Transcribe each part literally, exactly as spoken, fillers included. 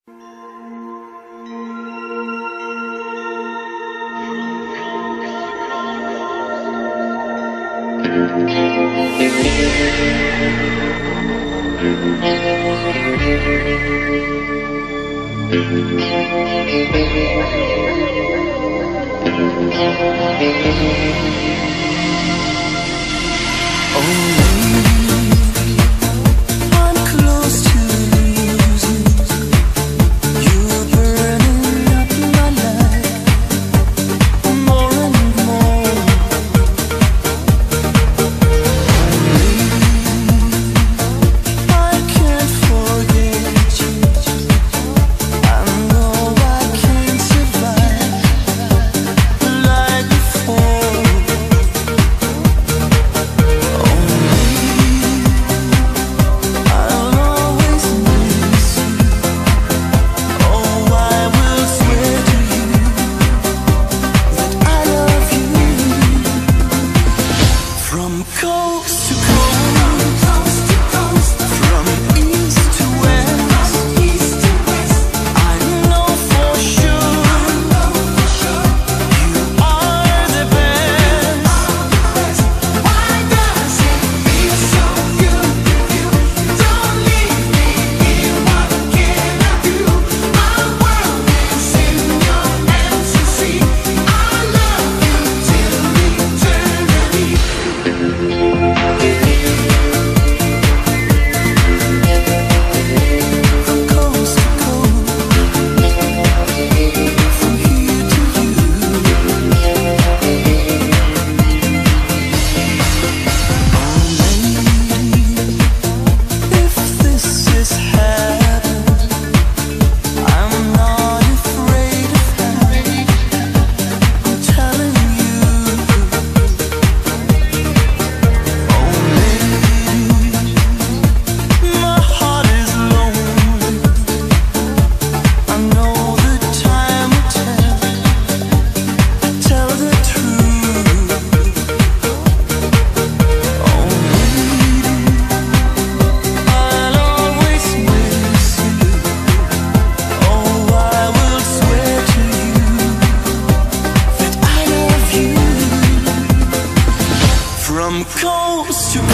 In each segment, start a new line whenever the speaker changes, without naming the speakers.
From coast to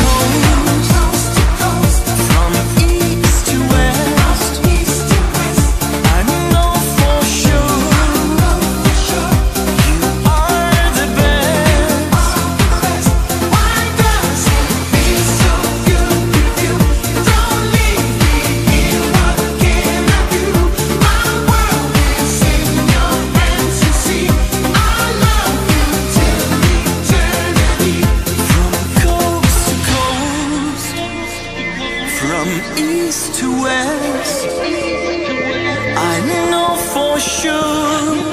coast, from east to west, I know for sure you are the best. Why does it feel so good with you? Don't leave me here, what can I do? My world is in your hands, you see. I love you till eternity. From east to west, I know for sure